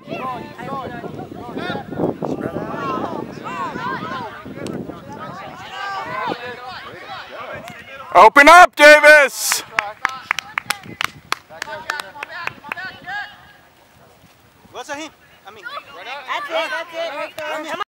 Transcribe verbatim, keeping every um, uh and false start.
Open up, Davis! What's that him? I mean, That's it, that's it. Right there.